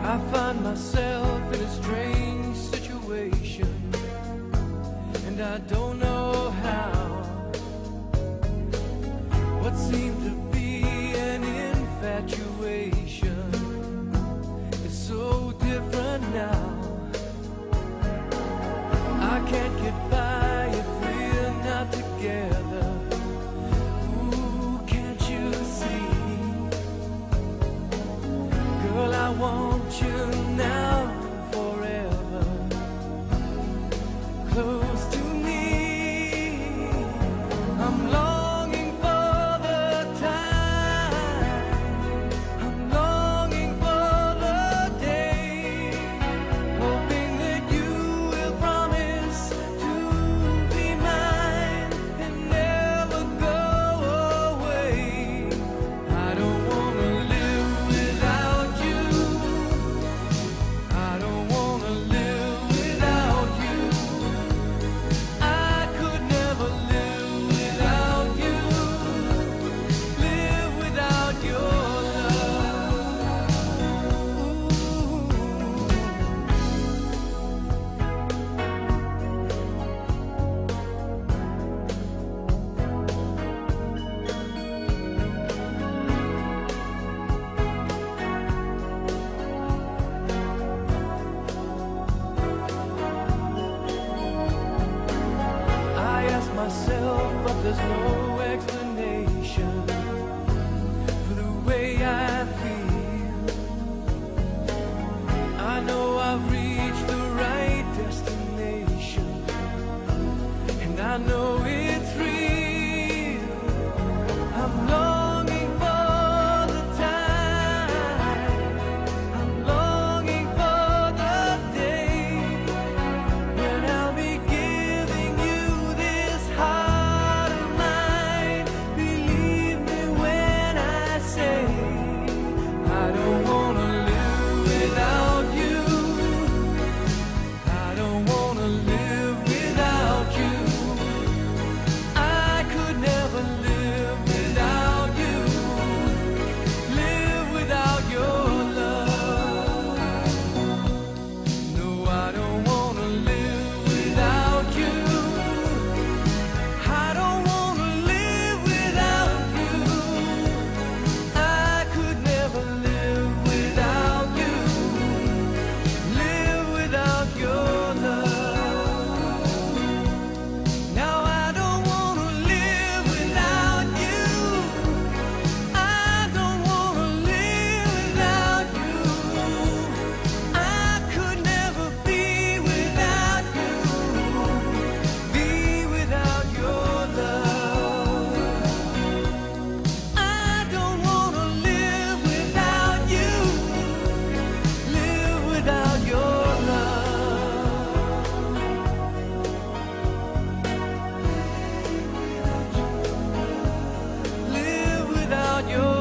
I find myself in a strange situation, and I don't know how. What seemed to be an infatuation is so different now. I can't get by if we're not together. Ooh, can't you see? Girl, I want you now and forever, close to me. I'm longing for the time, I'm longing for the day, hoping that you will promise to be mine and never go away. I don't wanna live without you, I don't wanna live without you. I could never live without you, live without your love. Ooh. I ask myself, but there's no explanation for the way I feel. I know I've reached the right destination, and I know it's real. I'm longing for the time, I'm longing for the day when I'll be giving you this heart of mine. Believe me when I say I don't wanna live without you, I don't wanna live without you. I could never live without you, live without your love. No, I don't wanna live without you, I don't wanna live without you. I could never live without you, live without your love. Now I don't wanna live without you, I don't wanna live without you. I could never be without you, be without your love. I don't wanna live without you, live without your love. Live without your